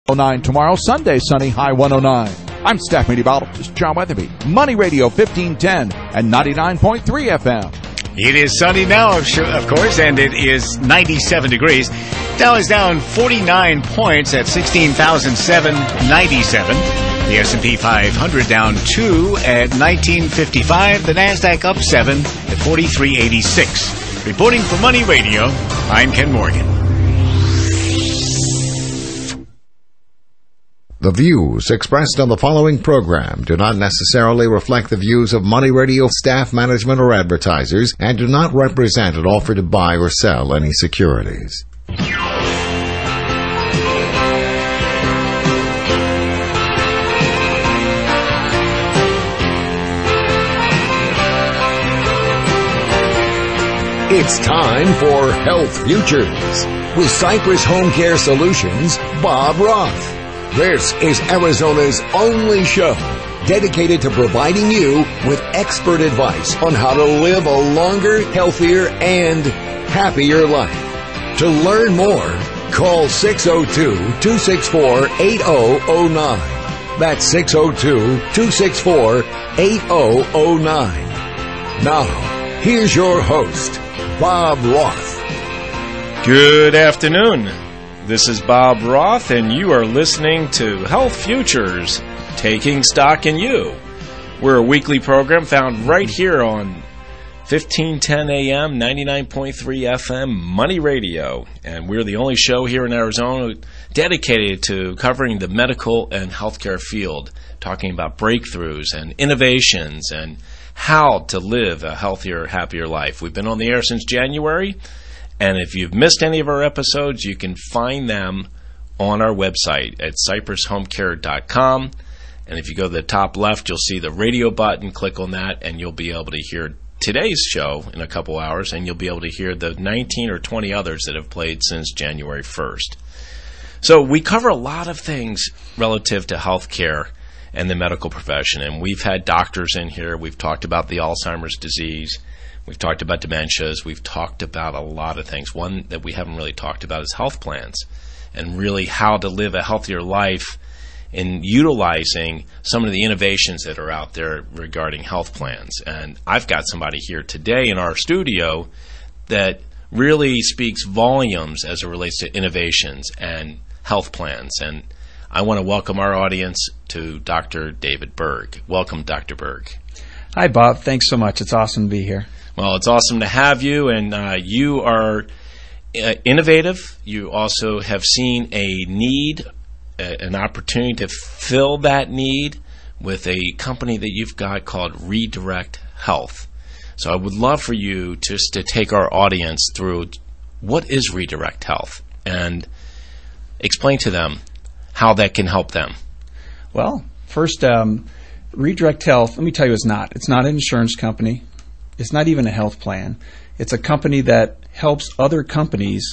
9 tomorrow, Sunday, sunny, high 109. I'm staff meteorologist John Weatherby, Money Radio 1510 and 99.3 FM. It is sunny now, of course, and it is 97 degrees. Dow is down 49 points at 16,797. The S&P 500 down 2 at 1955. The NASDAQ up 7 at 4386. Reporting for Money Radio, I'm Ken Morgan. The views expressed on the following program do not necessarily reflect the views of Money Radio staff, management, or advertisers and do not represent an offer to buy or sell any securities. It's time for Health Futures with Cypress Home Care Solutions, Bob Roth. This is Arizona's only show dedicated to providing you with expert advice on how to live a longer, healthier, and happier life. To learn more, call 602-264-8009. That's 602-264-8009. Now, here's your host, Bob Roth. Good afternoon. This is Bob Roth, and you are listening to Health Futures, Taking Stock in You. We're a weekly program found right here on 1510 AM, 99.3 FM, Money Radio. And we're the only show here in Arizona dedicated to covering the medical and healthcare field, talking about breakthroughs and innovations and how to live a healthier, happier life. We've been on the air since January. And if you've missed any of our episodes, you can find them on our website at cypresshomecare.com. And if you go to the top left, you'll see the radio button. Click on that, and you'll be able to hear today's show in a couple hours, and you'll be able to hear the 19 or 20 others that have played since January 1st. So we cover a lot of things relative to healthcare and the medical profession. And we've had doctors in here. We've talked about the Alzheimer's disease. We've talked about dementias. We've talked about a lot of things. One that we haven't really talked about is health plans and really how to live a healthier life in utilizing some of the innovations that are out there regarding health plans. And I've got somebody here today in our studio that really speaks volumes as it relates to innovations and health plans. And I want to welcome our audience to Dr. David Berg. Welcome, Dr. Berg. Hi, Bob. Thanks so much. It's awesome to be here. Well, it's awesome to have you, and you are innovative. You also have seen a need, an opportunity to fill that need with a company that you've got called Redirect Health. So I would love for you just to take our audience through what is Redirect Health and explain to them how that can help them. Well, first, Redirect Health, let me tell you, it's not. It's not an insurance company. It's not even a health plan. It's a company that helps other companies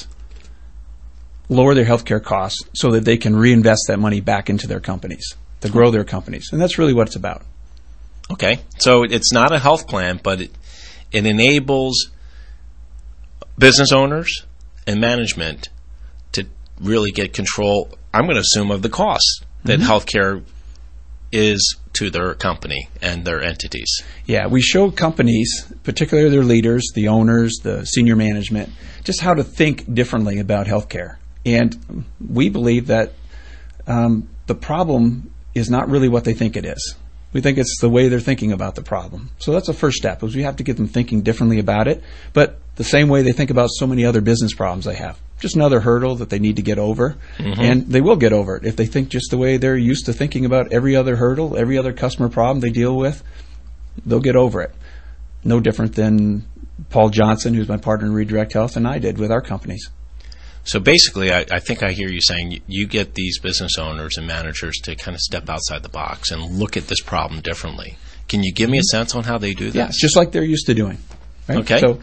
lower their healthcare costs so that they can reinvest that money back into their companies, to grow their companies. And that's really what it's about. Okay. So it's not a health plan, but it enables business owners and management to really get control, I'm going to assume, of the costs that healthcare is to their company and their entities. Yeah, we show companies, particularly their leaders, the owners, the senior management, just how to think differently about healthcare. And we believe that the problem is not really what they think it is. We think it's the way they're thinking about the problem. So that's the first step, is we have to get them thinking differently about it, but the same way they think about so many other business problems they have. Just another hurdle that they need to get over, and they will get over it if they think just the way they're used to thinking about every other hurdle, every other customer problem they deal with. They'll get over it. No different than Paul Johnson, who's my partner in Redirect Health, and I did with our companies. So basically, I think I hear you saying you get these business owners and managers to kind of step outside the box and look at this problem differently. Can you give me a sense on how they do this? Yeah, it's just like they're used to doing. Right? Okay. So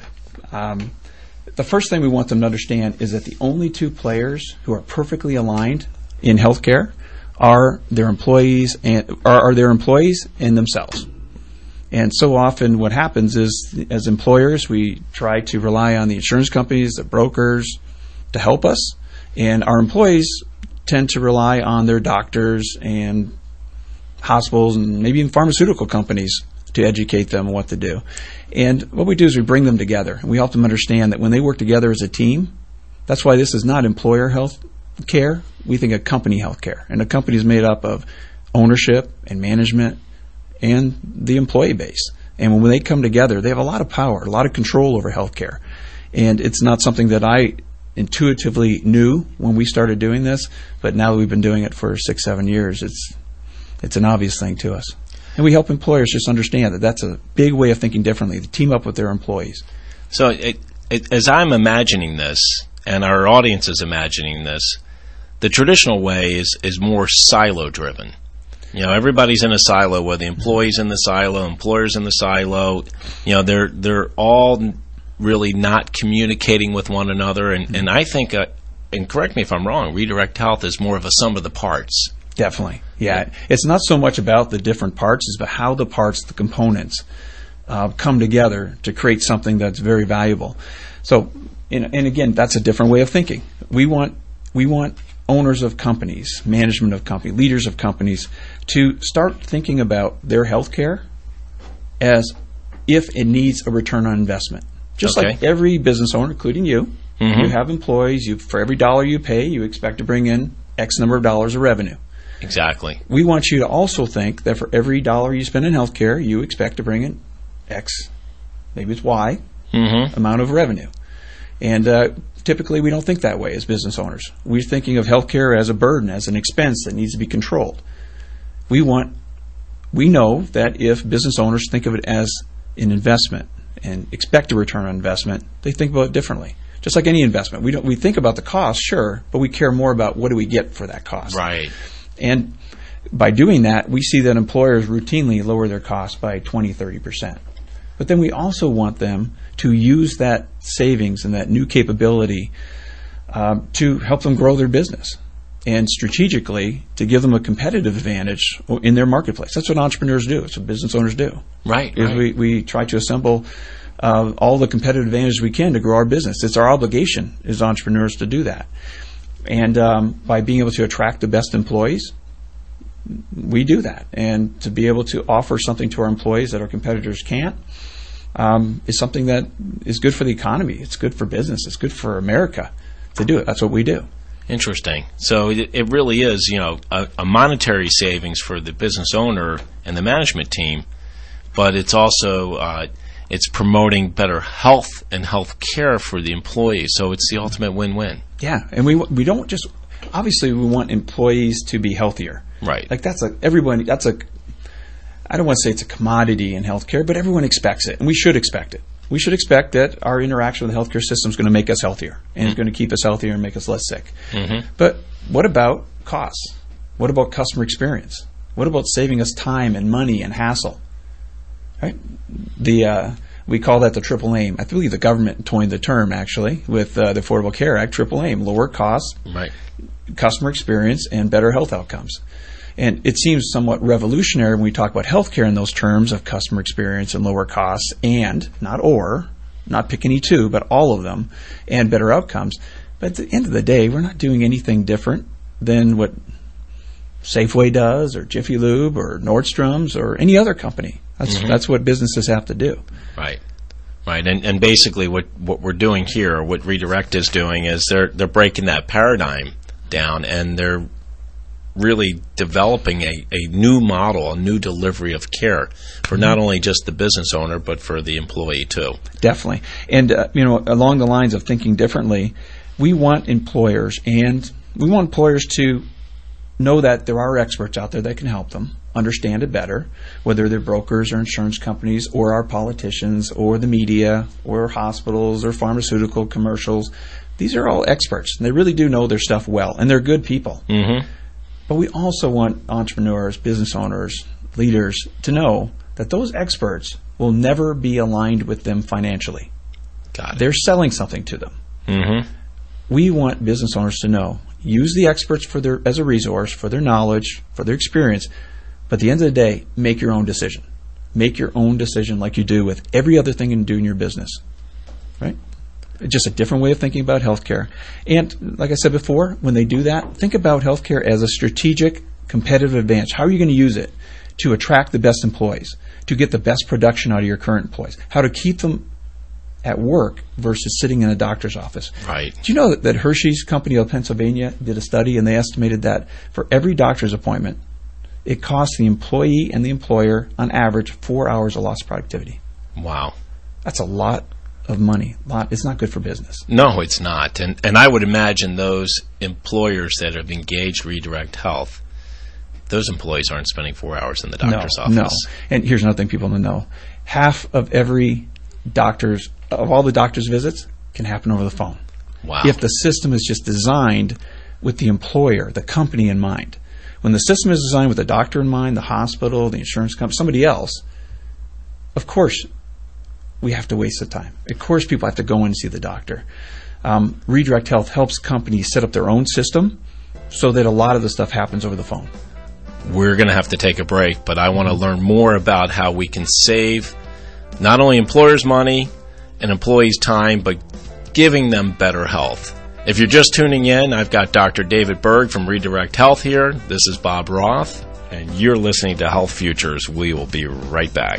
the first thing we want them to understand is that the only two players who are perfectly aligned in healthcare are their employees and themselves. And so often what happens is, as employers, we try to rely on the insurance companies, the brokers, to help us, and our employees tend to rely on their doctors and hospitals and maybe even pharmaceutical companies to educate them on what to do. And what we do is we bring them together. And we help them understand that when they work together as a team, that's why this is not employer health care. We think of company health care. And a company is made up of ownership and management and the employee base. And when they come together, they have a lot of power, a lot of control over healthcare. And it's not something that I intuitively knew when we started doing this, but now that we've been doing it for 6-7 years, it's an obvious thing to us. And we help employers just understand that that's a big way of thinking differently, to team up with their employees. So as I'm imagining this, and our audience is imagining this, the traditional way is more silo-driven. Everybody's in a silo, whether the employee's in the silo, employer's in the silo. They're all really not communicating with one another. And I think, and correct me if I'm wrong, Redirect Health is more of a sum of the parts. Definitely. Yeah. It's not so much about the different parts, it's about how the parts, the components, come together to create something that's very valuable. So, and again, that's a different way of thinking. We want owners of companies, management of companies, leaders of companies to start thinking about their healthcare as if it needs a return on investment. Just like every business owner, including you, you have employees. For every dollar you pay, you expect to bring in X number of dollars of revenue. Exactly. We want you to also think that for every dollar you spend in healthcare, you expect to bring in X, maybe it's Y, amount of revenue. And typically we don't think that way as business owners. We're thinking of healthcare as a burden, as an expense that needs to be controlled. We know that if business owners think of it as an investment and expect a return on investment, they think about it differently. Just like any investment. We think about the cost, sure, but we care more about what do we get for that cost. Right. And by doing that, we see that employers routinely lower their costs by 20-30%. But then we also want them to use that savings and that new capability to help them grow their business and strategically to give them a competitive advantage in their marketplace. That's what entrepreneurs do. It's what business owners do. Right. We try to assemble all the competitive advantage we can to grow our business. It's our obligation as entrepreneurs to do that. And by being able to attract the best employees, we do that. And to be able to offer something to our employees that our competitors can't is something that is good for the economy. It's good for business. It's good for America to do it. That's what we do. Interesting. So it really is, a monetary savings for the business owner and the management team, but it's also it's promoting better health and health care for the employees. So it's the ultimate win-win. Yeah, and we don't just obviously we want employees to be healthier. Right. Like I don't want to say it's a commodity in healthcare, but everyone expects it, and we should expect it. We should expect that our interaction with the healthcare system is going to make us healthier, and it's going to keep us healthier and make us less sick. But what about costs? What about customer experience? What about saving us time and money and hassle? Right? We call that the triple aim. I believe the government coined the term, actually, with the Affordable Care Act, triple aim: lower costs, right, customer experience, and better health outcomes. And it seems somewhat revolutionary when we talk about healthcare in those terms of customer experience and lower costs, and not pick any two, but all of them, and better outcomes. But at the end of the day, we're not doing anything different than what Safeway does, or Jiffy Lube, or Nordstrom's, or any other company. That's what businesses have to do. Right. Right. And basically what we're doing here, or what Redirect is doing, is they're breaking that paradigm down, and they're really developing a new model, a new delivery of care for not only just the business owner, but for the employee too. Definitely. And, along the lines of thinking differently, we want employers to know that there are experts out there that can help them understand it better, whether they're brokers or insurance companies or our politicians or the media or hospitals or pharmaceutical commercials. These are all experts, and they really do know their stuff well, and they're good people. But we also want entrepreneurs, business owners, leaders to know that those experts will never be aligned with them financially. Got it. They're selling something to them. We want business owners to know, use the experts as a resource for their knowledge, for their experience, but at the end of the day, make your own decision. Make your own decision like you do with every other thing you do in your business. Right? just a different way of thinking about healthcare. And like I said before, when they do that, think about healthcare as a strategic competitive advantage. How are you going to use it to attract the best employees, to get the best production out of your current employees, how to keep them at work versus sitting in a doctor's office. Right. Do you know that Hershey's Company of Pennsylvania did a study, and they estimated that for every doctor's appointment, it costs the employee and the employer, on average, 4 hours of lost productivity. Wow. That's a lot of money. It's not good for business. No, it's not. And I would imagine those employers that have engaged Redirect Health, those employees aren't spending 4 hours in the doctor's office. No. And here's another thing people want to know. Half of all the doctor's visits can happen over the phone. Wow. If the system is just designed with the employer, the company in mind. When the system is designed with the doctor in mind, the hospital, the insurance company, somebody else, of course, we have to waste the time. Of course, people have to go in and see the doctor. Redirect Health helps companies set up their own system so that a lot of the stuff happens over the phone. We're going to have to take a break, but I want to learn more about how we can save not only employers' money and employees' time, but giving them better health. If you're just tuning in, I've got Dr. David Berg from Redirect Health here. This is Bob Roth, and you're listening to Health Futures. We will be right back.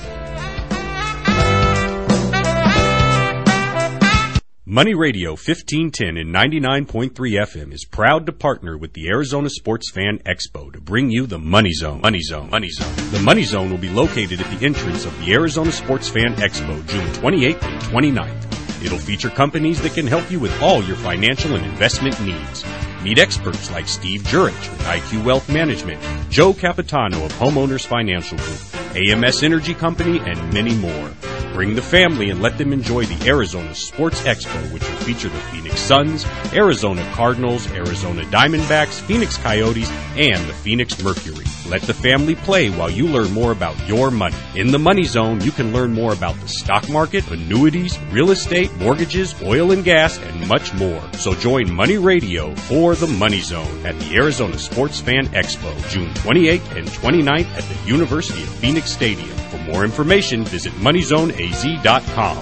Money Radio 1510 and 99.3 FM is proud to partner with the Arizona Sports Fan Expo to bring you the Money Zone. Money Zone. Money Zone. The Money Zone will be located at the entrance of the Arizona Sports Fan Expo, June 28th and 29th. It'll feature companies that can help you with all your financial and investment needs. Meet experts like Steve Jurich with IQ Wealth Management, Joe Capitano of Homeowners Financial Group, AMS Energy Company, and many more. Bring the family and let them enjoy the Arizona Sports Expo, which will feature the Phoenix Suns, Arizona Cardinals, Arizona Diamondbacks, Phoenix Coyotes, and the Phoenix Mercury. Let the family play while you learn more about your money. In the Money Zone, you can learn more about the stock market, annuities, real estate, mortgages, oil and gas, and much more. So join Money Radio for the Money Zone at the Arizona Sports Fan Expo, June 28th and 29th at the University of Phoenix Stadium. For more information, visit MoneyZoneAZ.com.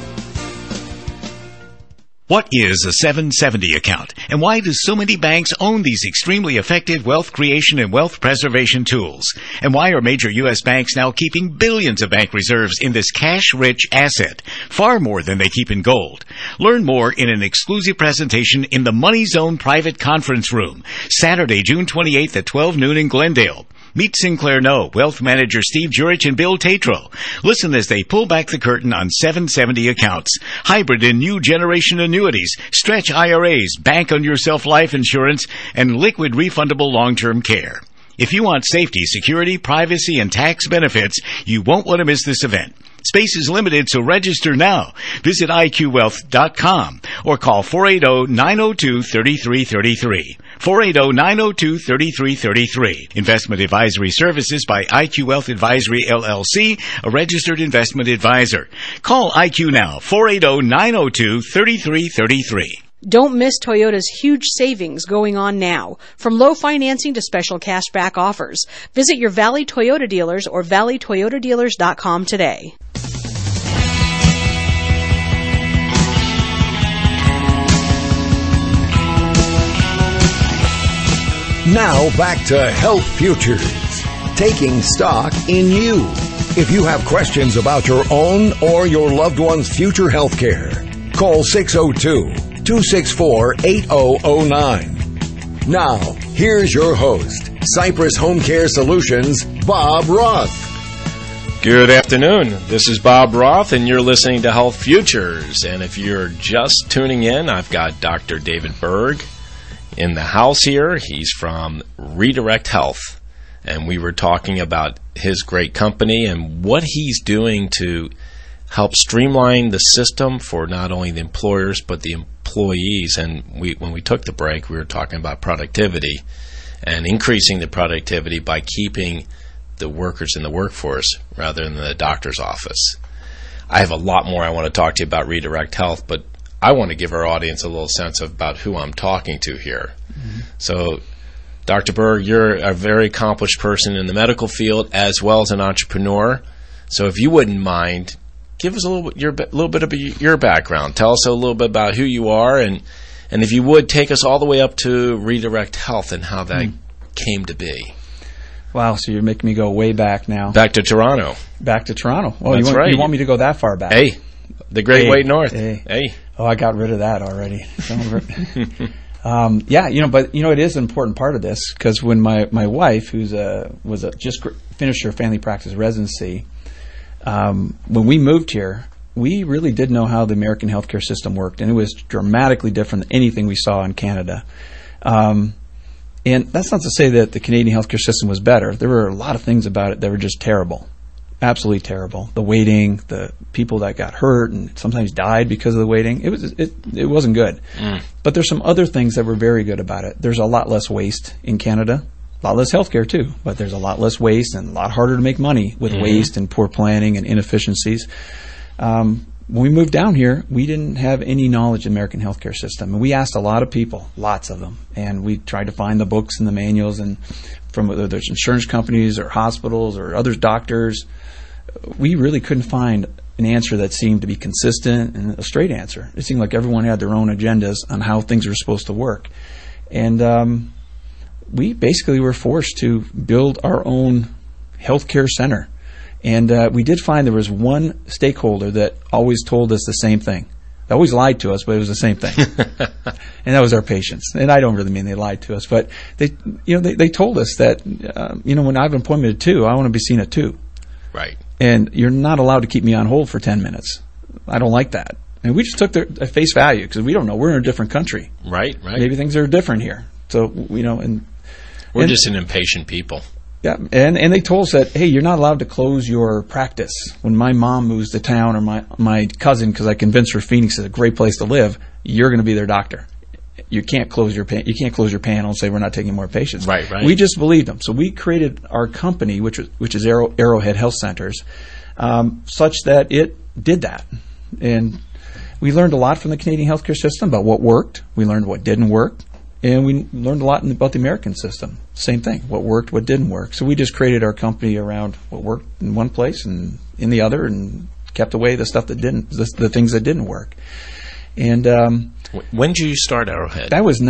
What is a 770 account, and why do so many banks own these extremely effective wealth creation and wealth preservation tools? And why are major U.S. banks now keeping billions of bank reserves in this cash-rich asset, far more than they keep in gold? Learn more in an exclusive presentation in the Money Zone Private Conference Room, Saturday, June 28th at 12 noon in Glendale. Meet Sinclair No, Wealth Manager Steve Jurich, and Bill Tatro. Listen as they pull back the curtain on 770 accounts, hybrid and new generation annuities, stretch IRAs, bank on yourself life insurance, and liquid refundable long-term care. If you want safety, security, privacy, and tax benefits, you won't want to miss this event. Space is limited, so register now. Visit IQWealth.com or call 480-902-3333. 480-902-3333. Investment advisory services by IQ Wealth Advisory, LLC, a registered investment advisor. Call IQ now, 480-902-3333. Don't miss Toyota's huge savings going on now. From low financing to special cashback offers. Visit your Valley Toyota dealers or valleytoyotadealers.com today. Now back to Health Futures, taking stock in you. If you have questions about your own or your loved one's future health care, call 602-264-8009. Now, here's your host, Cypress Home Care Solutions, Bob Roth. Good afternoon. This is Bob Roth, and you're listening to Health Futures. And if you're just tuning in, I've got Dr. David Berg in the house here. He's from Redirect Health, and we were talking about his great company and what he's doing to help streamline the system for not only the employers but the employees. And when we took the break, we were talking about productivity and increasing the productivity by keeping the workers in the workforce rather than the doctor's office. I have a lot more I want to talk to you about Redirect Health, but I want to give our audience a little sense about who I'm talking to here. Mm-hmm. So, Dr. Berg, you're a very accomplished person in the medical field as well as an entrepreneur. So if you wouldn't mind, give us a little bit of your background. Tell us a little bit about who you are, and if you would, take us all the way up to Redirect Health and how that came to be. Wow, so you're making me go way back now. Back to Toronto. Back to Toronto. Well, That's right. You want me to go that far back? Hey, the Great Way North. Hey. Oh, I got rid of that already. Yeah, but it is an important part of this, because when my wife, who's just finished her family practice residency, when we moved here, we really did know how the American healthcare system worked, and it was dramatically different than anything we saw in Canada. And that's not to say that the Canadian healthcare system was better. There were a lot of things about it that were just terrible. Absolutely terrible. The waiting, the people that got hurt and sometimes died because of the waiting. It wasn't good. But there's some other things that were very good about it. There's a lot less waste in Canada. A lot less healthcare too, but there's a lot less waste and a lot harder to make money with waste and poor planning and inefficiencies. When we moved down here, we didn't have any knowledge of the American healthcare system. And we asked a lot of people, lots of them, and we tried to find the books and the manuals, and from whether there's insurance companies or hospitals or other doctors. We really couldn't find an answer that seemed to be consistent and a straight answer. It seemed like everyone had their own agendas on how things were supposed to work. And we basically were forced to build our own healthcare center. And we did find there was one stakeholder that always told us the same thing. They always lied to us, but it was the same thing. And that was our patients. And I don't really mean they lied to us, but they told us that, when I have an appointment at 2, I want to be seen at 2. Right. And you're not allowed to keep me on hold for 10 minutes. I don't like that. And we just took their at face value, because we don't know. We're in a different country. Right. Maybe things are different here. So, and we're just an impatient people. Yeah, and they told us that, hey, you're not allowed to close your practice. When my mom moves to town, or my cousin, because I convinced her Phoenix is a great place to live, you're going to be their doctor. You can't close your panel and say we're not taking more patients. Right. We just believed them. So we created our company, which is Arrowhead Health Centers, such that it did that. And we learned a lot from the Canadian healthcare system about what worked. We learned what didn't work. And we learned a lot about the American system. Same thing, what worked, what didn't work. So we just created our company around what worked in one place and in the other, and kept away the stuff that didn't, the things that didn't work. And when did you start Arrowhead? That was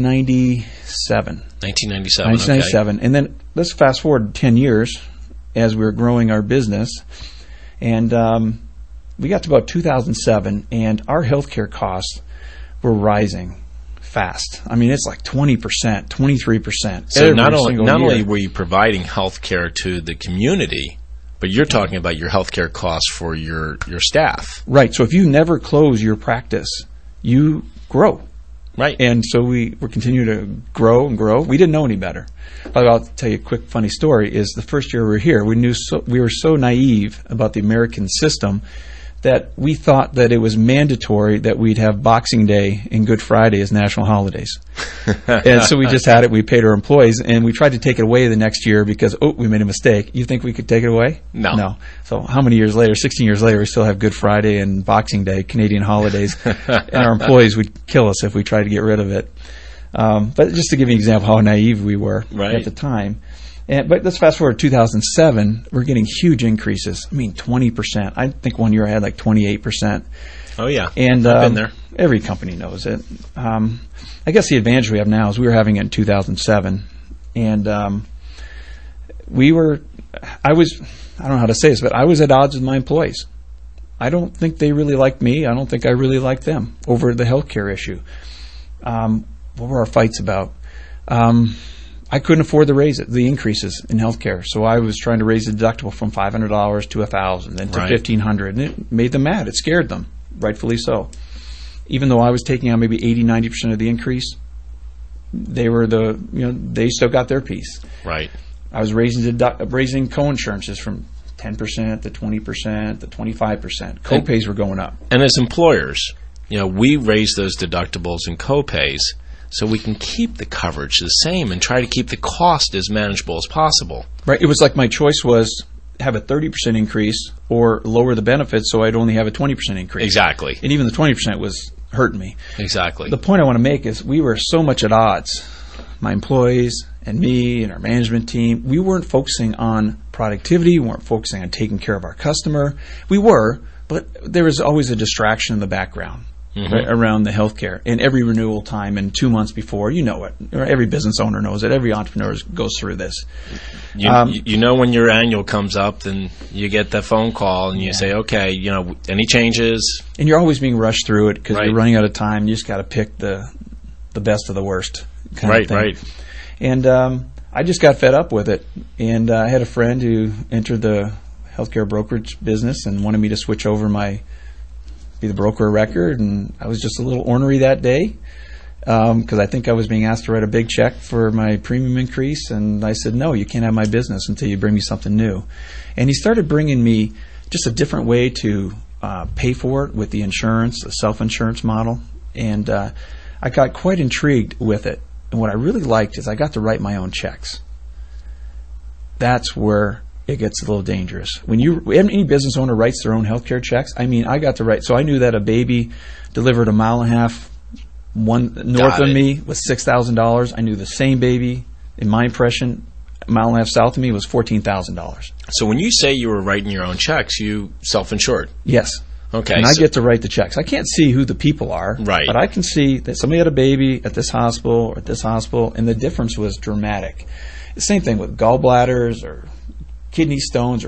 1997. 1997. Okay. And then let's fast forward 10 years as we were growing our business. And we got to about 2007, and our healthcare costs were rising fast. I mean, it's like 20%, 23%. So not only were you providing health care to the community, but you're talking about your health care costs for your staff. Right. So if you never close your practice, you grow. Right. And so we continue to grow and grow. We didn't know any better. But I'll tell you a quick funny story. Is the first year we were here, we were so naive about the American system that we thought that it was mandatory that we'd have Boxing Day and Good Friday as national holidays. And so we just had it. We paid our employees, and we tried to take it away the next year because, we made a mistake. You think we could take it away? No. So how many years later, 16 years later, we still have Good Friday and Boxing Day, Canadian holidays, and our employees would kill us if we tried to get rid of it. But just to give you an example of how naive we were at the time. But let's fast forward to 2007. We're getting huge increases. I mean, 20%. I think one year I had like 28%. Oh, yeah. And I've been there. Every company knows it. I guess the advantage we have now is we were having it in 2007. And I don't know how to say this, but I was at odds with my employees. I don't think they really liked me. I don't think I really liked them over the healthcare issue. What were our fights about? I couldn't afford the increases in healthcare, so I was trying to raise the deductible from $500 to $1,000, then to $1,500, and it made them mad. It scared them, rightfully so. Even though I was taking on maybe 80-90% of the increase, they were they still got their piece. Right. I was raising coinsurances from 10% to 20% to 25%. Copays were going up. And as employers, we raise those deductibles and copays so we can keep the coverage the same and try to keep the cost as manageable as possible. Right. It was like my choice was have a 30% increase or lower the benefits so I'd only have a 20% increase. Exactly. And even the 20% was hurting me. Exactly. The point I want to make is we were so much at odds. My employees and me and our management team, we weren't focusing on productivity. We weren't focusing on taking care of our customer. We were, But there was always a distraction in the background around the healthcare. And every renewal time and 2 months before, you know it. Every business owner knows it. Every entrepreneur goes through this. You know when your annual comes up, then you get the phone call and you say, okay, any changes? And you're always being rushed through it because you're running out of time. You just got to pick the best of the worst kind of thing. Right. And I just got fed up with it. And I had a friend who entered the healthcare brokerage business and wanted me to switch over be the broker of record, and I was just a little ornery that day because I think I was being asked to write a big check for my premium increase, and I said, no, you can't have my business until you bring me something new. And he started bringing me just a different way to pay for it with the insurance, the self-insurance model, and I got quite intrigued with it. And what I really liked is I got to write my own checks. That's where it gets a little dangerous. When any business owner writes their own healthcare checks, I got to write. So I knew that a baby delivered a mile and a half north of me was $6,000. I knew the same baby, in my impression, a mile and a half south of me was $14,000. So when you say you were writing your own checks, you self-insured? Yes. Okay. And I get to write the checks. I can't see who the people are, right, but I can see that somebody had a baby at this hospital or at this hospital, and the difference was dramatic. The same thing with gallbladders or kidney stones,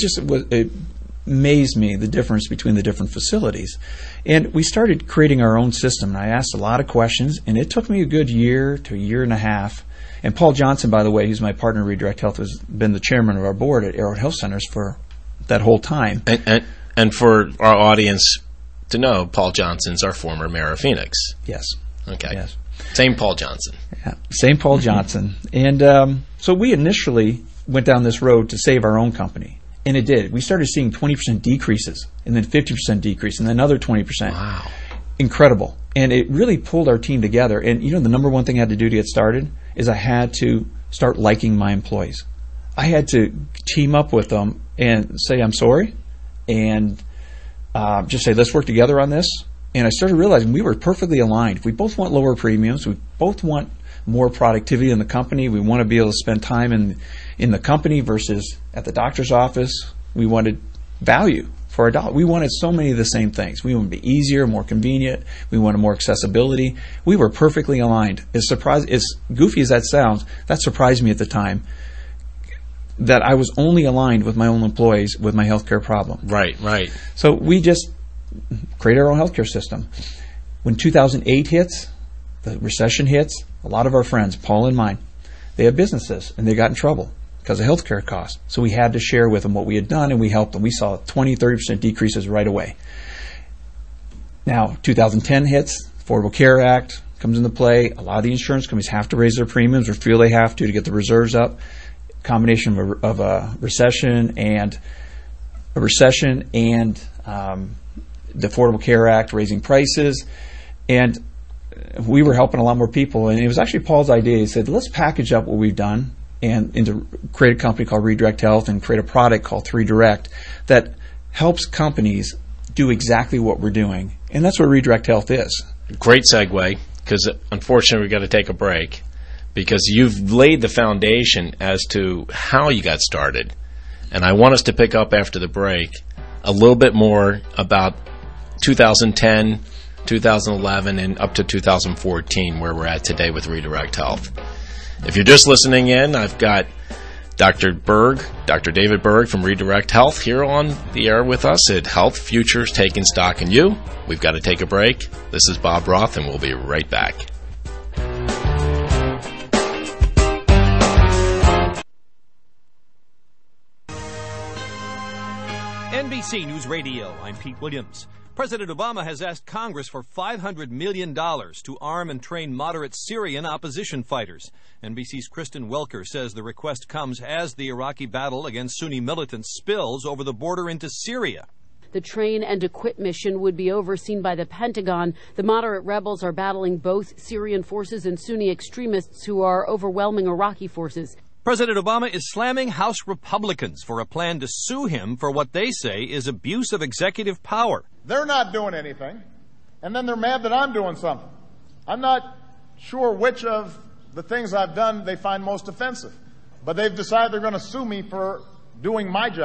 it amazed me the difference between the different facilities. And we started creating our own system, and I asked a lot of questions, and it took me a good year to a year and a half. And Paul Johnson, by the way, who's my partner in Redirect Health, has been the chairman of our board at Arrowhead Health Centers for that whole time. And for our audience to know, Paul Johnson's our former mayor of Phoenix. Yes. Okay. Yes. Same Paul Johnson. Yeah, same Paul Johnson. And so we initially went down this road to save our own company. And it did. We started seeing 20% decreases, and then 50% decrease, and then another 20%. Wow. Incredible. And it really pulled our team together. And the number one thing I had to do to get started is I had to start liking my employees. I had to team up with them and say, I'm sorry, and just say, let's work together on this. And I started realizing we were perfectly aligned. We both want lower premiums. We both want more productivity in the company. We want to be able to spend time in the company versus at the doctor's office. We wanted value for our dollar. We wanted so many of the same things. We wanted to be easier, more convenient. We wanted more accessibility. We were perfectly aligned. As goofy as that sounds, that surprised me at the time that I was only aligned with my own employees with my healthcare problem. Right. So we just created our own healthcare system. When 2008 hits, the recession hits, a lot of our friends, Paul and mine, they had businesses and they got in trouble because of healthcare costs. So we had to share with them what we had done, and we helped them. We saw 20-30% decreases right away. Now, 2010 hits, Affordable Care Act comes into play. A lot of the insurance companies have to raise their premiums or feel they have to get the reserves up. Combination of a recession and the Affordable Care Act raising prices, and we were helping a lot more people. And it was actually Paul's idea. He said, let's package up what we've done and to create a company called Redirect Health and create a product called 3Direct that helps companies do exactly what we're doing. And that's what Redirect Health is. Great segue, because unfortunately we've got to take a break, because you've laid the foundation as to how you got started. And I want us to pick up after the break a little bit more about 2010, 2011, and up to 2014, where we're at today with Redirect Health. If you're just listening in, I've got Dr. David Berg from Redirect Health here on the air with us at Health Futures Taking Stock in You. We've got to take a break. This is Bob Roth, and we'll be right back. NBC News Radio, I'm Pete Williams. President Obama has asked Congress for $500 million to arm and train moderate Syrian opposition fighters. NBC's Kristen Welker says the request comes as the Iraqi battle against Sunni militants spills over the border into Syria. The train and equip mission would be overseen by the Pentagon. The moderate rebels are battling both Syrian forces and Sunni extremists who are overwhelming Iraqi forces. President Obama is slamming House Republicans for a plan to sue him for what they say is abuse of executive power. They're not doing anything, and then they're mad that I'm doing something. I'm not sure which of the things I've done they find most offensive, but they've decided they're going to sue me for doing my job.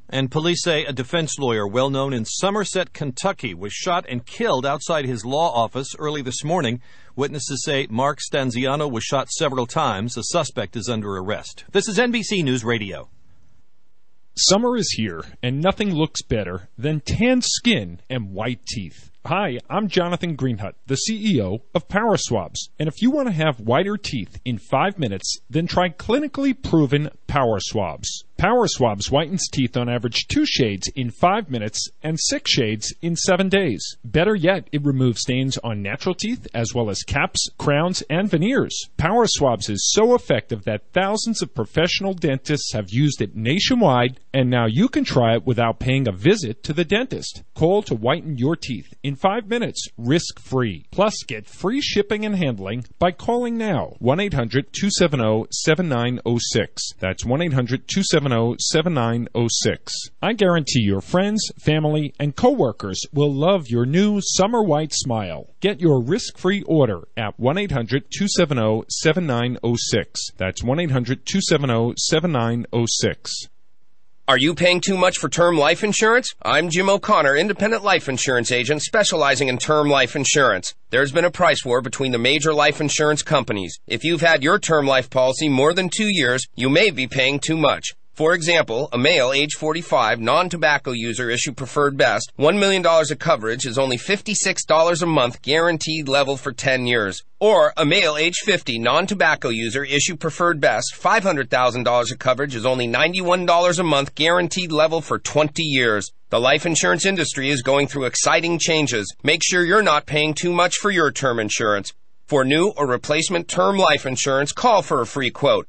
And police say a defense lawyer well known in Somerset, Kentucky, was shot and killed outside his law office early this morning. Witnesses say Mark Stanziano was shot several times. The suspect is under arrest. This is NBC News Radio. Summer is here, and nothing looks better than tan skin and white teeth. Hi, I'm Jonathan Greenhut, the CEO of Power Swabs. And if you want to have whiter teeth in 5 minutes, then try clinically proven Power Swabs. Power Swabs whitens teeth on average 2 shades in 5 minutes and 6 shades in 7 days. Better yet, it removes stains on natural teeth as well as caps, crowns, and veneers. Power Swabs is so effective that thousands of professional dentists have used it nationwide, and now you can try it without paying a visit to the dentist. Call to whiten your teeth in 5 minutes, risk-free. Plus, get free shipping and handling by calling now. 1-800-270-7906. That's 1-800-270-7906. I guarantee your friends, family, and coworkers will love your new summer white smile. Get your risk-free order at 1-800-270-7906. That's 1-800-270-7906. Are you paying too much for term life insurance? I'm Jim O'Connor, independent life insurance agent specializing in term life insurance. There's been a price war between the major life insurance companies. If you've had your term life policy more than 2 years, you may be paying too much. For example, a male age 45, non-tobacco user issue preferred best, $1 million of coverage is only $56 a month guaranteed level for 10 years. Or a male age 50, non-tobacco user issue preferred best, $500,000 of coverage is only $91 a month guaranteed level for 20 years. The life insurance industry is going through exciting changes. Make sure you're not paying too much for your term insurance. For new or replacement term life insurance, call for a free quote.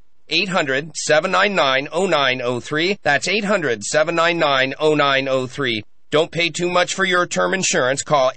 800-799-0903. That's 800-799-0903. Don't pay too much for your term insurance. Call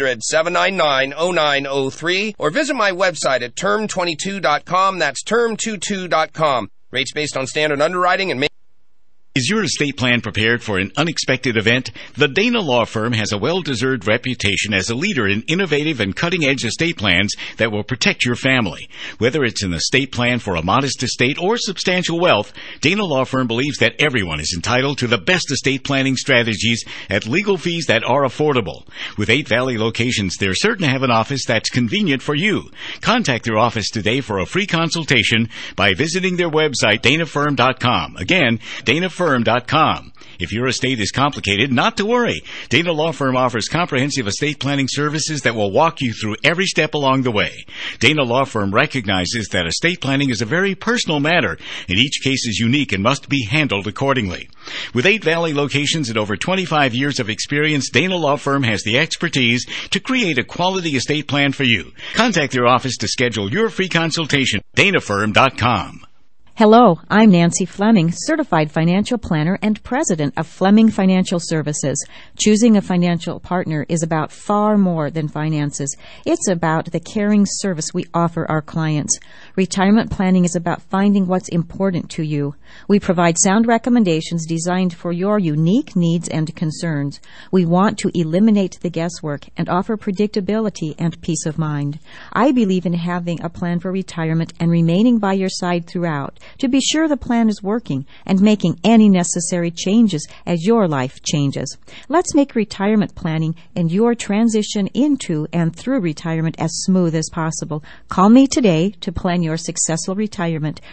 800-799-0903 or visit my website at term22.com. That's term22.com. Rates based on standard underwriting and Is your estate plan prepared for an unexpected event? The Dana Law Firm has a well-deserved reputation as a leader in innovative and cutting-edge estate plans that will protect your family. Whether it's an estate plan for a modest estate or substantial wealth, Dana Law Firm believes that everyone is entitled to the best estate planning strategies at legal fees that are affordable. With 8 Valley locations, they're certain to have an office that's convenient for you. Contact their office today for a free consultation by visiting their website, danafirm.com. Again, danafirm.com. If your estate is complicated, not to worry. Dana Law Firm offers comprehensive estate planning services that will walk you through every step along the way. Dana Law Firm recognizes that estate planning is a very personal matter, and each case is unique and must be handled accordingly. With 8 Valley locations and over 25 years of experience, Dana Law Firm has the expertise to create a quality estate plan for you. Contact their office to schedule your free consultation. danafirm.com. Hello, I'm Nancy Fleming, certified financial planner and president of Fleming Financial Services. Choosing a financial partner is about far more than finances. It's about the caring service we offer our clients. Retirement planning is about finding what's important to you. We provide sound recommendations designed for your unique needs and concerns. We want to eliminate the guesswork and offer predictability and peace of mind. I believe in having a plan for retirement and remaining by your side throughout, to be sure the plan is working and making any necessary changes as your life changes. Let's make retirement planning and your transition into and through retirement as smooth as possible. Call me today to plan your successful retirement.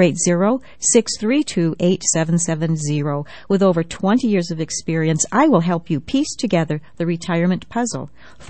480-632-8770. With over 20 years of experience, I will help you piece together the retirement puzzle.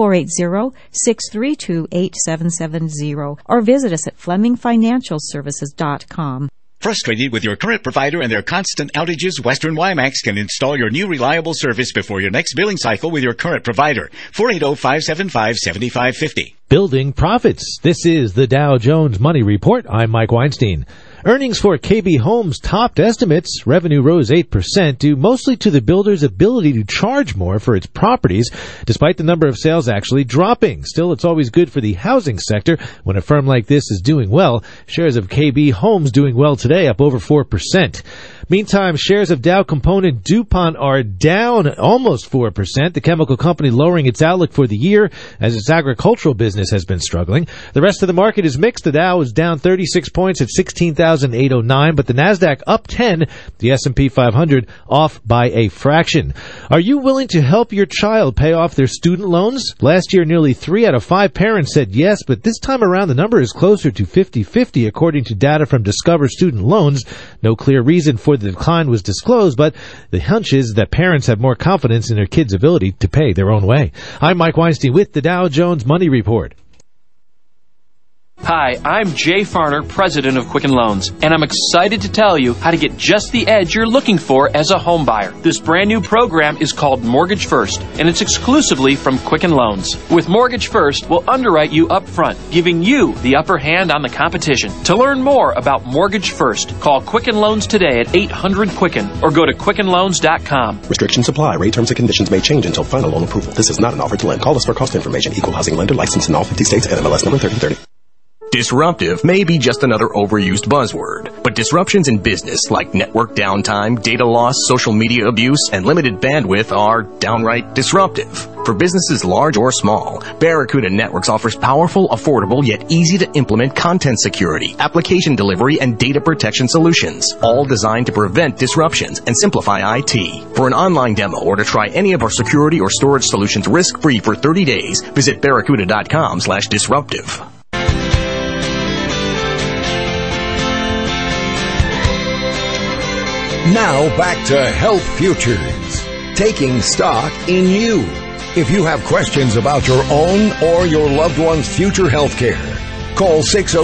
480-632-8770 or visit us at FlemingFinancialServices.com. Frustrated with your current provider and their constant outages? Western WiMAX can install your new reliable service before your next billing cycle with your current provider. 480-575-7550. Building profits. This is the Dow Jones Money Report. I'm Mike Weinstein. Earnings for KB Homes topped estimates. Revenue rose 8%, due mostly to the builder's ability to charge more for its properties, despite the number of sales actually dropping. Still, it's always good for the housing sector when a firm like this is doing well. Shares of KB Homes doing well today, up over 4%. Meantime, shares of Dow component DuPont are down almost 4%. The chemical company lowering its outlook for the year as its agricultural business has been struggling. The rest of the market is mixed. The Dow is down 36 points at 16,809, but the Nasdaq up 10, the S&P 500 off by a fraction. Are you willing to help your child pay off their student loans? Last year, nearly 3 out of 5 parents said yes, but this time around the number is closer to 50-50 according to data from Discover Student Loans. No clear reason for the decline was disclosed, but the hunch is that parents have more confidence in their kids' ability to pay their own way. I'm Mike Weinstein with the Dow Jones Money Report. Hi, I'm Jay Farner, president of Quicken Loans, and I'm excited to tell you how to get just the edge you're looking for as a home buyer. This brand new program is called Mortgage First, and it's exclusively from Quicken Loans. With Mortgage First, we'll underwrite you up front, giving you the upper hand on the competition. To learn more about Mortgage First, call Quicken Loans today at 800-QUICKEN or go to QuickenLoans.com. Restrictions apply. Rate, terms, and conditions may change until final loan approval. This is not an offer to lend. Call us for cost information. Equal housing lender licensed in all 50 states. NMLS number 3030. Disruptive may be just another overused buzzword, but disruptions in business like network downtime, data loss, social media abuse, and limited bandwidth are downright disruptive. For businesses large or small, Barracuda Networks offers powerful, affordable, yet easy to implement content security, application delivery, and data protection solutions, all designed to prevent disruptions and simplify IT. For an online demo or to try any of our security or storage solutions risk-free for 30 days, visit barracuda.com/disruptive. Now back to Health Futures, taking stock in you. If you have questions about your own or your loved one's future health care, call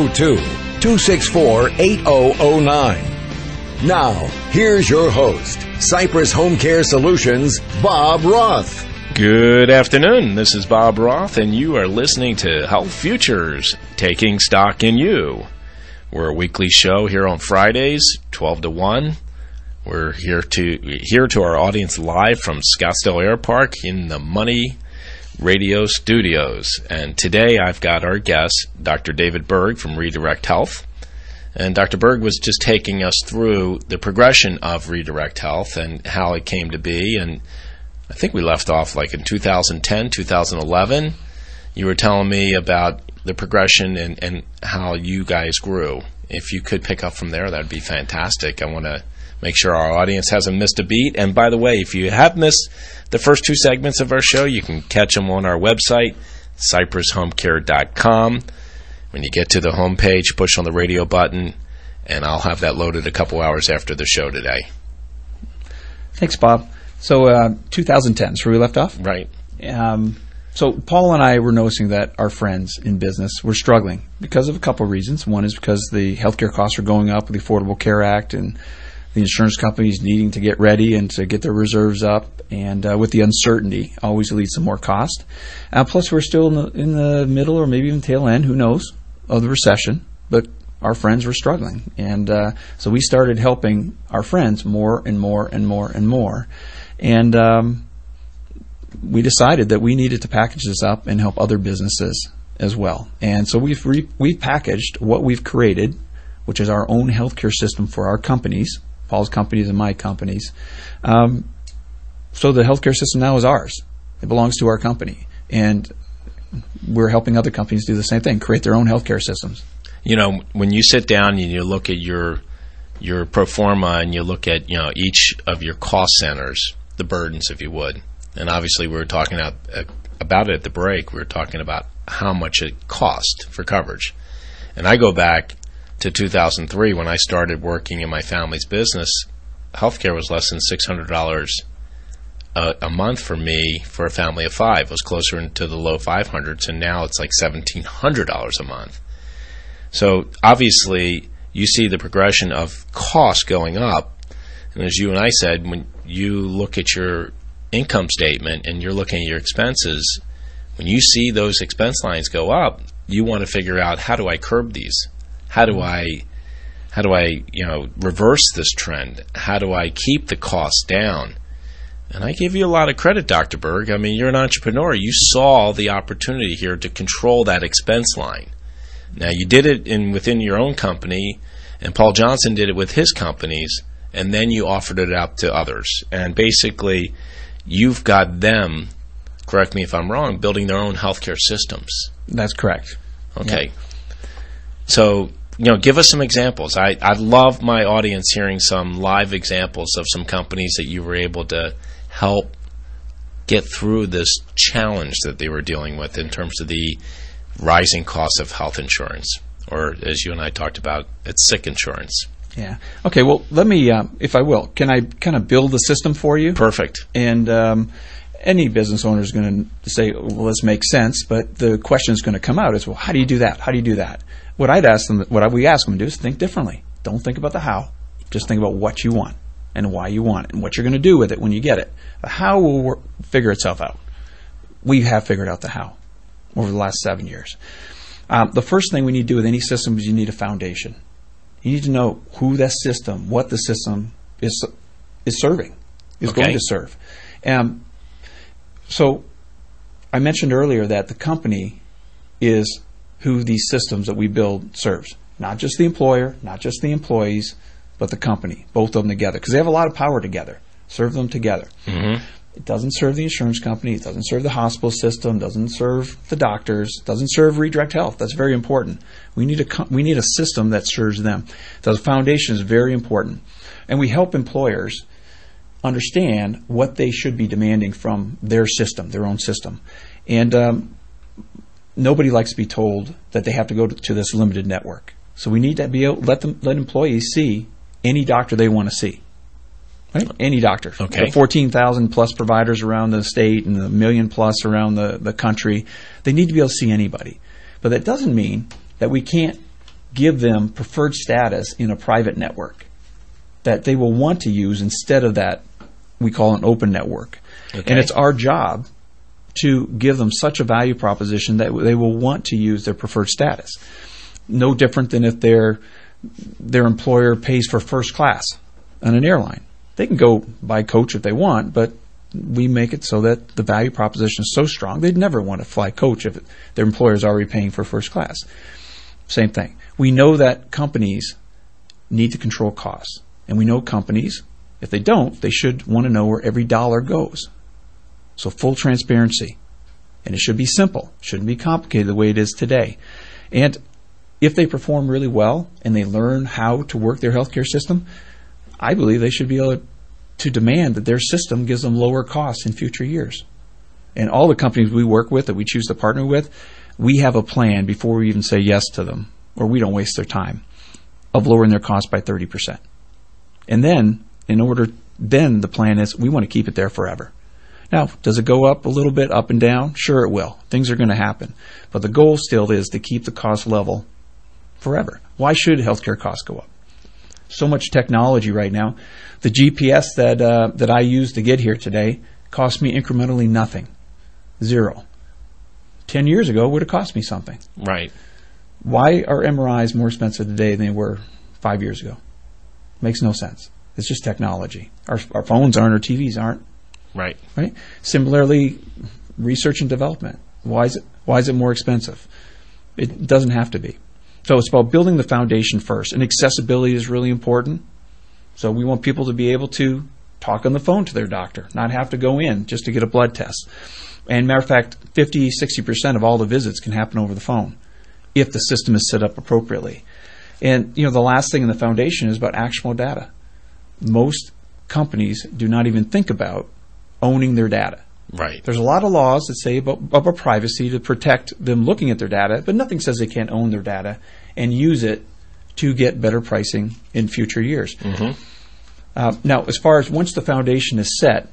602-264-8009. Now, here's your host, Cypress Home Care Solutions, Bob Roth. Good afternoon. This is Bob Roth, and you are listening to Health Futures, taking stock in you. We're a weekly show here on Fridays, 12 to 1. We're here to our audience live from Scottsdale Air Park in the Money Radio Studios. And today I've got our guest, Dr. David Berg from Redirect Health. And Dr. Berg was just taking us through the progression of Redirect Health and how it came to be. And I think we left off like in 2010, 2011. You were telling me about the progression and how you guys grew. If you could pick up from there, that would be fantastic. I want to make sure our audience hasn't missed a beat. And by the way, if you have missed the first 2 segments of our show, you can catch them on our website, cypresshomecare.com. When you get to the homepage, push on the radio button, and I'll have that loaded a couple hours after the show today. Thanks, Bob. So 2010 is where we left off? Right. So Paul and I were noticing that our friends in business were struggling because of a couple of reasons. One is because the healthcare costs are going up with the Affordable Care Act and the insurance companies needing to get ready and to get their reserves up, and with the uncertainty always leads to more cost. Plus, we're still in the middle or maybe even tail end, who knows, of the recession, but our friends were struggling. And so we started helping our friends more and more and more and more. And we decided that we needed to package this up and help other businesses as well. And so we've packaged what we've created, which is our own healthcare system for our companies, Paul's companies and my companies. So the healthcare system now is ours. It belongs to our company. And we're helping other companies do the same thing, create their own healthcare systems. You know, when you sit down and you look at your pro forma and you look at, each of your cost centers, the burdens, if you would, and obviously we were talking about it at the break. We were talking about how much it cost for coverage. And I go back to 2003 when I started working in my family's business. Healthcare was less than $600 a month for me for a family of 5. It was closer into the low 500s, and now it's like $1,700 a month. So obviously you see the progression of costs going up. And as you and I said, when you look at your income statement and you're looking at your expenses, when you see those expense lines go up, you want to figure out, how do I curb these? How do I reverse this trend? How do I keep the costs down? And I give you a lot of credit, Dr. Berg. I mean, you're an entrepreneur. You saw the opportunity here to control that expense line. Now, you did it within your own company, and Paul Johnson did it with his companies, and then you offered it out to others. And basically, you've got them, correct me if I'm wrong, building their own healthcare systems. That's correct. Okay. Yeah. So, give us some examples. I'd love my audience hearing some live examples of some companies that you were able to help get through this challenge that they were dealing with in terms of the rising cost of health insurance, or as you and I talked about, it's sick insurance. Yeah. Okay, well, let me, if I will, can I kind of build the system for you? Perfect. And any business owner is going to say, well, this makes sense, but the question is going to come out is, well, how do you do that? How do you do that? What we ask them to do is think differently. Don't think about the how. Just think about what you want and why you want it and what you're going to do with it when you get it. The how will figure itself out. We have figured out the how over the last 7 years. The first thing we need to do with any system is you need a foundation. You need to know who that system, what the system is serving, is going to serve. So I mentioned earlier that the company is who these systems that we build serves. Not just the employer, not just the employees, but the company, both of them together. Because they have a lot of power together. Serve them together. Mm-hmm. It doesn't serve the insurance company. It doesn't serve the hospital system. Doesn't serve the doctors. Doesn't serve Redirect Health. That's very important. We need a system that serves them. So the foundation is very important. And we help employers understand what they should be demanding from their system, their own system. And nobody likes to be told that they have to go to this limited network. So we need to be able to let employees see any doctor they want to see. Right? Any doctor. Okay. The 14,000 plus providers around the state and the million plus around the country, they need to be able to see anybody. But that doesn't mean that we can't give them preferred status in a private network that they will want to use instead of that we call an open network. Okay. And it's our job to give them such a value proposition that they will want to use their preferred status. No different than if their employer pays for first class on an airline. They can go buy coach if they want, but we make it so that the value proposition is so strong they'd never want to fly coach if their employer is already paying for first class. Same thing. We know that companies need to control costs. And we know companies, if they don't, they should want to know where every dollar goes. So full transparency. And it should be simple. It shouldn't be complicated the way it is today. And if they perform really well and they learn how to work their healthcare system, I believe they should be able to demand that their system gives them lower costs in future years. And all the companies we work with, that we choose to partner with, we have a plan before we even say yes to them, or we don't waste their time, of lowering their costs by 30%. And then, then the plan is we want to keep it there forever. Now, does it go up a little bit, up and down? Sure it will. Things are going to happen. But the goal still is to keep the cost level forever. Why should healthcare costs go up? So much technology right now. The GPS that I used to get here today cost me incrementally nothing. Zero. 10 years ago, it would have cost me something. Right. Why are MRIs more expensive today than they were 5 years ago? Makes no sense. It's just technology. Our phones aren't, our TVs aren't. Right. Right. Similarly, research and development. Why is it more expensive? It doesn't have to be. So it's about building the foundation first. And accessibility is really important. So we want people to be able to talk on the phone to their doctor, not have to go in just to get a blood test. And matter of fact, 50, 60% of all the visits can happen over the phone if the system is set up appropriately. And the last thing in the foundation is about actionable data. Most companies do not even think about owning their data. Right. There's a lot of laws that say about privacy to protect them looking at their data, but nothing says they can't own their data and use it to get better pricing in future years. Mm-hmm. Now, as far as once the foundation is set,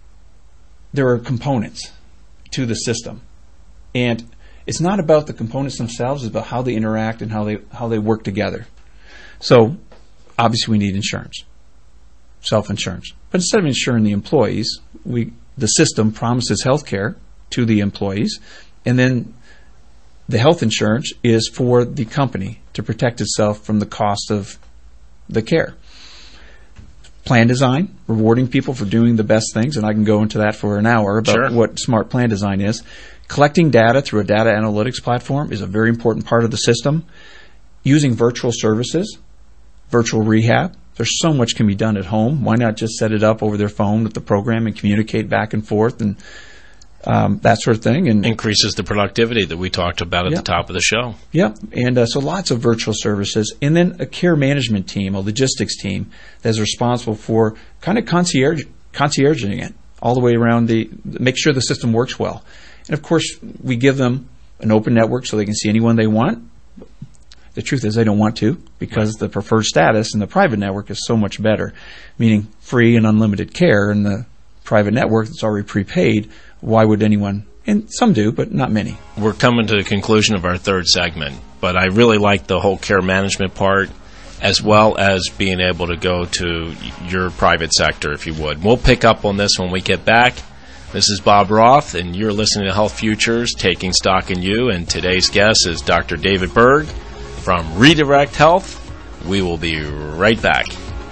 there are components to the system. And it's not about the components themselves, it's about how they interact and how they work together. So, obviously we need insurance, self-insurance. But instead of insuring the employees, the system promises health care to the employees, and then the health insurance is for the company to protect itself from the cost of the care. Plan design, rewarding people for doing the best things, and I can go into that for an hour about what smart plan design is. Collecting data through a data analytics platform is a very important part of the system. Using virtual services, virtual rehab. there's so much can be done at home. Why not just set it up over their phone with the program and communicate back and forth and that sort of thing? And increases the productivity that we talked about at the top of the show. Yep. And so lots of virtual services. And then a care management team, a logistics team that's responsible for kind of concierging it all the way around, make sure the system works well. And of course, we give them an open network so they can see anyone they want. The truth is they don't want to, because the preferred status in the private network is so much better, meaning free and unlimited care. In the private network that's already prepaid, why would anyone? And some do, but not many. We're coming to the conclusion of our third segment, but I really like the whole care management part, as well as being able to go to your private sector, if you would. We'll pick up on this when we get back. This is Bob Roth, and you're listening to Health Futures, Taking Stock in You, and today's guest is Dr. David Berg from Redirect Health. We will be right back.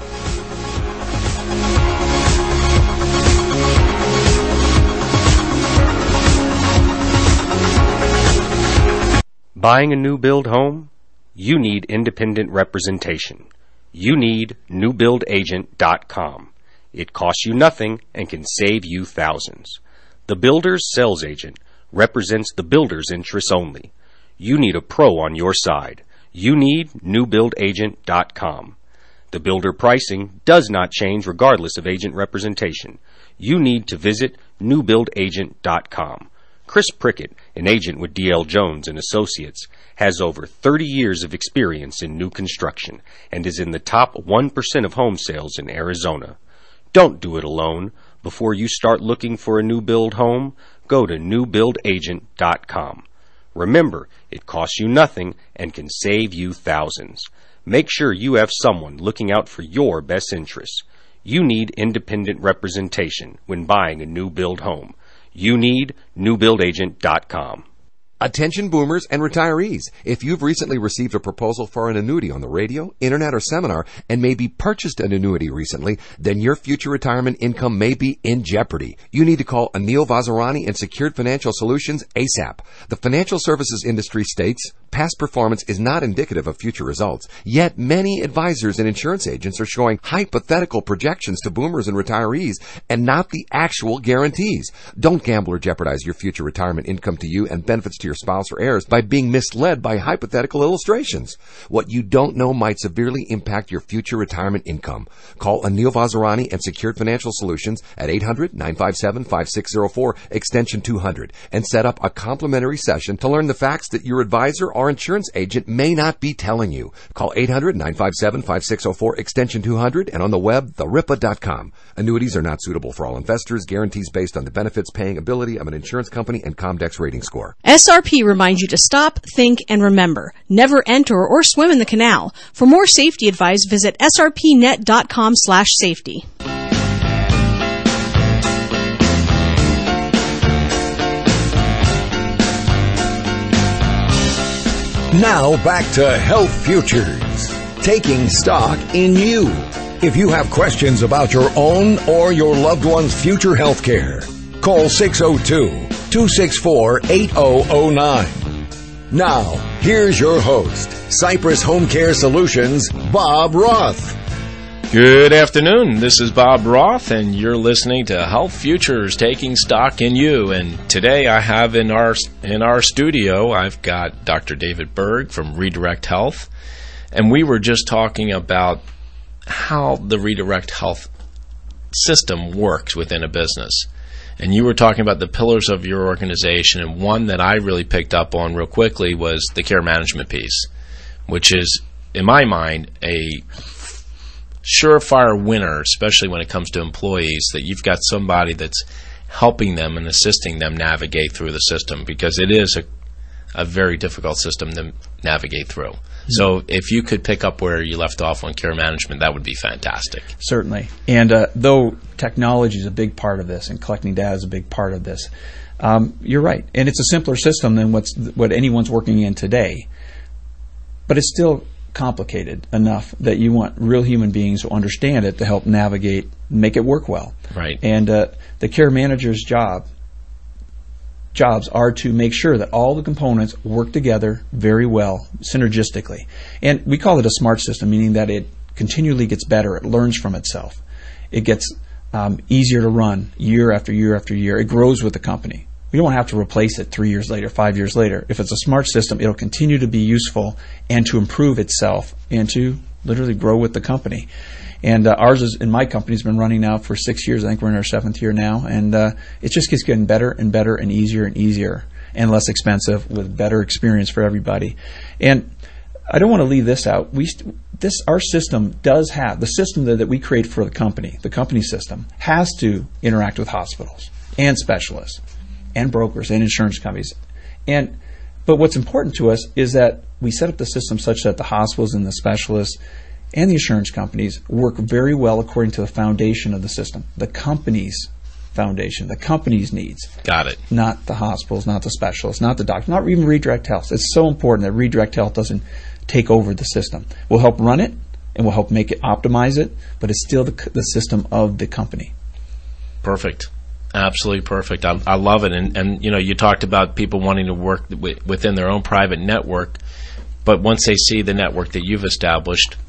Buying a new build home? You need independent representation. You need newbuildagent.com. It costs you nothing and can save you thousands. The builder's sales agent represents the builder's interests only. You need a pro on your side. You need newbuildagent.com. The builder pricing does not change regardless of agent representation. You need to visit newbuildagent.com. Chris Prickett, an agent with D.L. Jones and Associates, has over 30 years of experience in new construction and is in the top 1% of home sales in Arizona. Don't do it alone. Before you start looking for a new build home, go to newbuildagent.com. Remember, it costs you nothing and can save you thousands. Make sure you have someone looking out for your best interests. You need independent representation when buying a new build home. You need newbuildagent.com. Attention boomers and retirees. If you've recently received a proposal for an annuity on the radio, internet, or seminar, and maybe purchased an annuity recently, then your future retirement income may be in jeopardy. You need to call Anil Vazirani and Secured Financial Solutions ASAP. The financial services industry states past performance is not indicative of future results. Yet many advisors and insurance agents are showing hypothetical projections to boomers and retirees and not the actual guarantees. Don't gamble or jeopardize your future retirement income to you and benefits to your spouse or heirs by being misled by hypothetical illustrations. What you don't know might severely impact your future retirement income. Call Anil Vazirani and Secured Financial Solutions at 800-957-5604 extension 200 and set up a complimentary session to learn the facts that your advisor or insurance agent may not be telling you. Call 800-957-5604 extension 200 and on the web, theripa.com. Annuities are not suitable for all investors. Guarantees based on the benefits paying ability of an insurance company and Comdex rating score. SRP reminds you to stop, think, and remember. Never enter or swim in the canal. For more safety advice, visit srpnet.com/safety. Now back to Health Futures, taking stock in you. If you have questions about your own or your loved one's future health care, call 602-264-8009. Now, here's your host, Cypress Home Care Solutions, Bob Roth. Good afternoon. This is Bob Roth, and you're listening to Health Futures, Taking Stock in You. And today I have in our studio, I've got Dr. David Berg from Redirect Health, and we were just talking about how the Redirect Health system works within a business. And you were talking about the pillars of your organization, and one that I really picked up on real quickly was the care management piece, which is, in my mind, a surefire winner, especially when it comes to employees, that you've got somebody that's helping them and assisting them navigate through the system, because it is a very difficult system to navigate through. So if you could pick up where you left off on care management, that would be fantastic. Certainly. And though technology is a big part of this and collecting data is a big part of this, you're right. And it's a simpler system than what anyone's working in today. But it's still complicated enough that you want real human beings who understand it to help navigate, make it work well. Right. And the care manager's jobs are to make sure that all the components work together very well, synergistically. And we call it a smart system, meaning that it continually gets better. It learns from itself. It gets easier to run year after year after year. It grows with the company. We don't have to replace it 3 years later, 5 years later. If it's a smart system, it'll continue to be useful and to improve itself and to literally grow with the company. And ours is, in my company, has been running now for 6 years. I think we're in our 7th year now. And it just keeps getting better and better and easier and less expensive with better experience for everybody. And I don't want to leave this out. Our system does have, the system that we create for the company system, has to interact with hospitals and specialists and brokers and insurance companies. But what's important to us is that we set up the system such that the hospitals and the specialists and the insurance companies work very well according to the foundation of the system, the company's foundation, the company's needs. Got it. Not the hospitals, not the specialists, not the doctors, not even Redirect Health. It's so important that Redirect Health doesn't take over the system. We'll help run it and we'll help make it, optimize it, but it's still the system of the company. Perfect. Absolutely perfect. I love it. And you know, you talked about people wanting to work within their own private network, but once they see the network that you've established,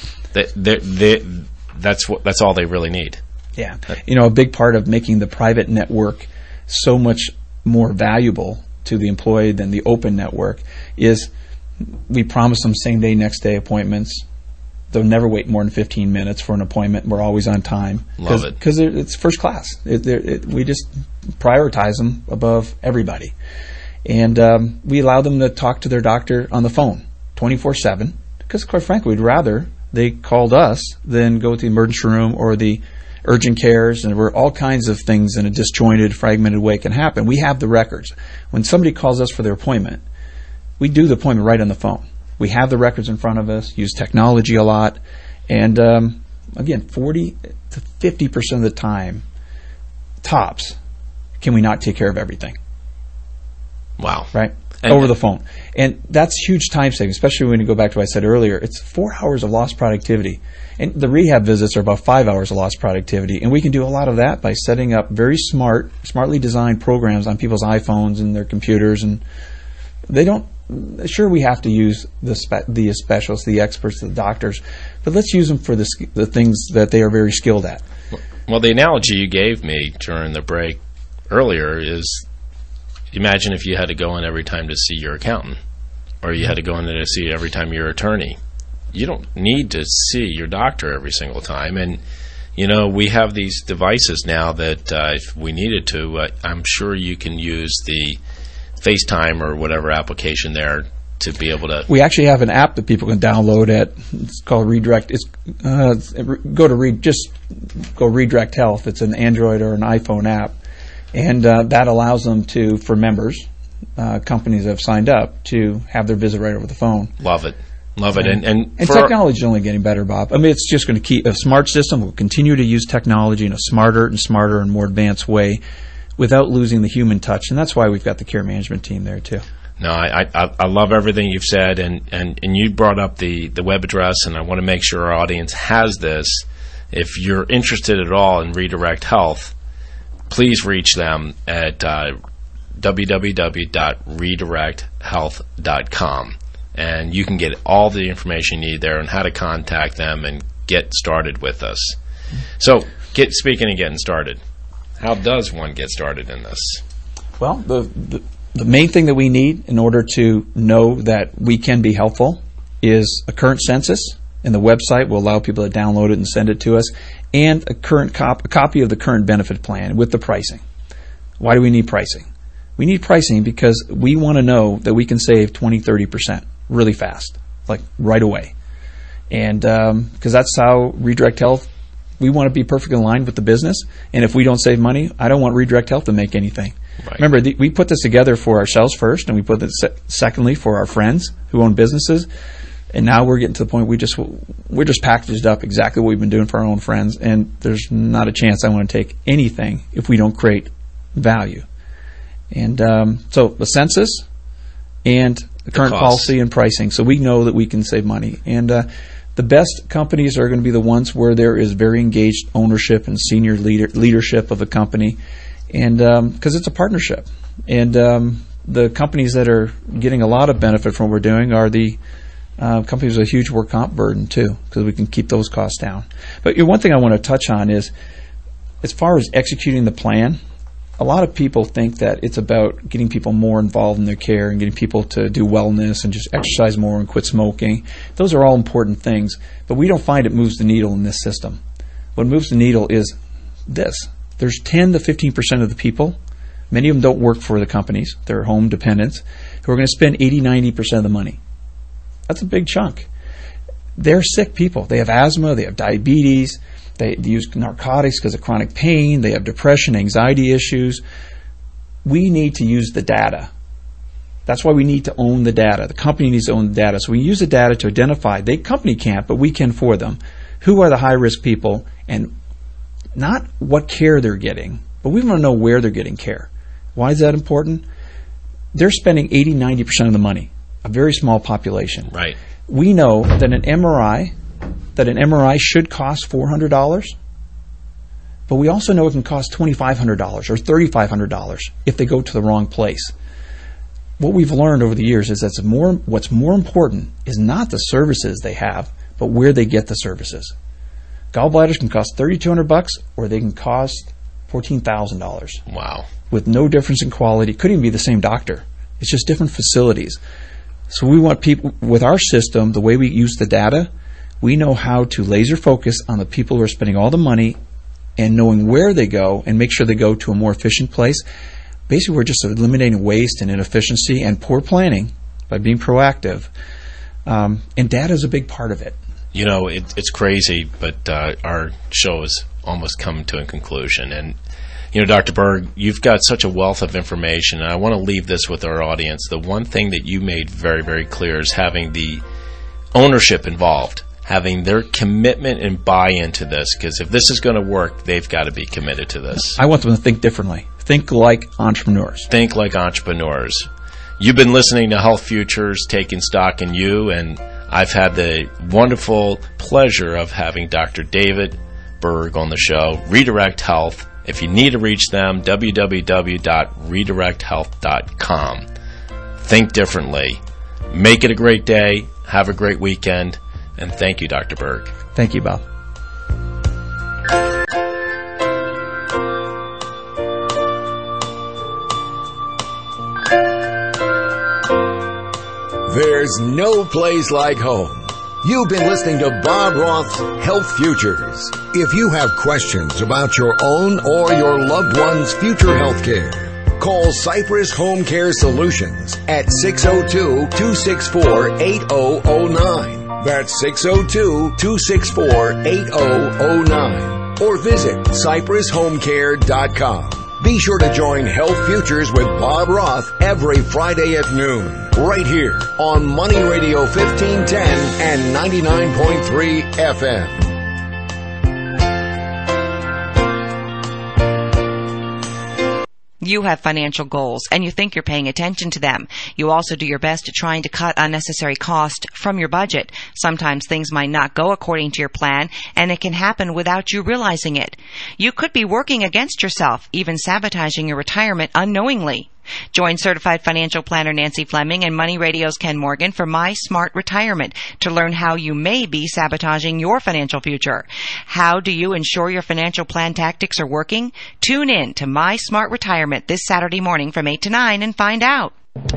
that's all they really need. Yeah. You know, a big part of making the private network so much more valuable to the employee than the open network is we promise them same-day, next-day appointments. They'll never wait more than 15 minutes for an appointment. We're always on time. Love it. Because it's first class. We just prioritize them above everybody. And we allow them to talk to their doctor on the phone 24/7 because, quite frankly, we'd rather they called us than go to the emergency room or the urgent cares, and where all kinds of things in a disjointed, fragmented way can happen. We have the records. When somebody calls us for their appointment, we do the appointment right on the phone. We have the records in front of us, use technology a lot, and again, 40 to 50% of the time, tops, can we not take care of everything? Wow. Right? Over the phone. And that's huge time saving, especially when you go back to what I said earlier. It's 4 hours of lost productivity. And the rehab visits are about 5 hours of lost productivity. And we can do a lot of that by setting up very smartly designed programs on people's iPhones and their computers. And they don't, sure, we have to use the specialists, the experts, the doctors, but let's use them for the things that they are very skilled at. Well, the analogy you gave me during the break earlier is, imagine if you had to go in every time to see your accountant, or you had to go in there to see every time your attorney. You don't need to see your doctor every single time. And, you know, we have these devices now that if we needed to, I'm sure you can use the FaceTime or whatever application there to be able to. We actually have an app that people can download it's called Redirect. Just go Redirect Health. It's an Android or an iPhone app. And that allows them to, for members, companies that have signed up, to have their visit right over the phone. Love it. Love it. And technology is only getting better, Bob. I mean, it's just going to keep, a smart system will continue to use technology in a smarter and more advanced way without losing the human touch. And that's why we've got the care management team there, too. No, I love everything you've said. And you brought up the web address, and I want to make sure our audience has this. If you're interested at all in Redirect Health, please reach them at www.redirecthealth.com, and you can get all the information you need there on how to contact them and get started with us. So, speaking of getting started, how does one get started in this? Well, the main thing that we need in order to know that we can be helpful is a current census, and the website will allow people to download it and send it to us, and a copy of the current benefit plan with the pricing. Why do we need pricing? We need pricing because we want to know that we can save 20-30% really fast, like right away. And because that's how Redirect Health, we want to be perfectly aligned with the business, and if we don't save money, I don't want Redirect Health to make anything. Right. Remember, we put this together for ourselves first, and we put it secondly for our friends who own businesses. And now we're getting to the point we're just packaged up exactly what we've been doing for our own friends, and there's not a chance I want to take anything if we don't create value. And so the census and the current policy and pricing, so we know that we can save money. And the best companies are going to be the ones where there is very engaged ownership and senior leadership of the company, and because it's a partnership. And the companies that are getting a lot of benefit from what we're doing are the Companies with a huge work comp burden, too, because we can keep those costs down. But one thing I want to touch on is, as far as executing the plan, a lot of people think that it's about getting people more involved in their care and getting people to do wellness and just exercise more and quit smoking. Those are all important things, but we don't find it moves the needle in this system. What moves the needle is this. There's 10 to 15% of the people, many of them don't work for the companies, they're home dependents, who are going to spend 80-90% of the money. That's a big chunk. They're sick people. They have asthma, they have diabetes, they use narcotics because of chronic pain, they have depression, anxiety issues. We need to use the data. That's why we need to own the data. The company needs to own the data. So we use the data to identify, the company can't, but we can for them, who are the high-risk people, and not what care they're getting, but we want to know where they're getting care. Why is that important? They're spending 80-90% of the money, a very small population. Right. We know that an MRI should cost $400, but we also know it can cost $2,500 or $3,500 if they go to the wrong place. What we've learned over the years is that what's more important is not the services they have, but where they get the services. Gallbladders can cost $3,200, or they can cost $14,000. Wow. With no difference in quality. It could even be the same doctor. It's just different facilities. So we want people, with our system, the way we use the data, we know how to laser focus on the people who are spending all the money and knowing where they go and make sure they go to a more efficient place. Basically, we're just eliminating waste and inefficiency and poor planning by being proactive. And data is a big part of it. You know, it's crazy, but our show has almost come to a conclusion. And, you know, Dr. Berg, you've got such a wealth of information, and I want to leave this with our audience. The one thing that you made very, very clear is having the ownership involved, having their commitment and buy-in to this, because if this is going to work, they've got to be committed to this. I want them to think differently. Think like entrepreneurs. Think like entrepreneurs. You've been listening to Health Futures, Taking Stock in You, and I've had the wonderful pleasure of having Dr. David Berg on the show. Redirect Health. If you need to reach them, www.redirecthealth.com. Think differently. Make it a great day. Have a great weekend. And thank you, Dr. Berg. Thank you, Bob. There's no place like home. You've been listening to Bob Roth's Health Futures. If you have questions about your own or your loved one's future health care, call Cypress Home Care Solutions at 602-264-8009. That's 602-264-8009. Or visit CypressHomeCare.com. Be sure to join Health Futures with Bob Roth every Friday at noon, right here on Money Radio 1510 and 99.3 FM. You have financial goals, and you think you're paying attention to them. You also do your best at trying to cut unnecessary cost from your budget. Sometimes things might not go according to your plan, and it can happen without you realizing it. You could be working against yourself, even sabotaging your retirement unknowingly. Join certified financial planner Nancy Fleming and Money Radio's Ken Morgan for My Smart Retirement to learn how you may be sabotaging your financial future. How do you ensure your financial plan tactics are working? Tune in to My Smart Retirement this Saturday morning from 8 to 9 and find out.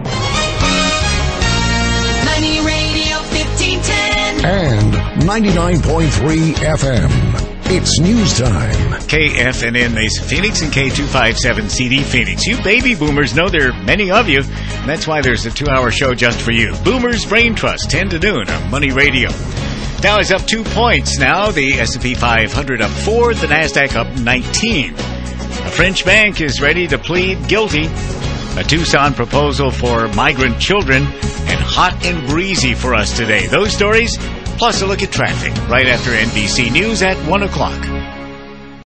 Money Radio 1510 and 99.3 FM. It's news time. KFNN Mesa Phoenix and K257CD Phoenix. You baby boomers know there are many of you, and that's why there's a 2-hour show just for you. Boomers Brain Trust, 10 to noon on Money Radio. Dow is up 2 points now. The S&P 500 up 4, the NASDAQ up 19. A French bank is ready to plead guilty. A Tucson proposal for migrant children, and hot and breezy for us today. Those stories, plus a look at traffic, right after NBC News at 1 o'clock.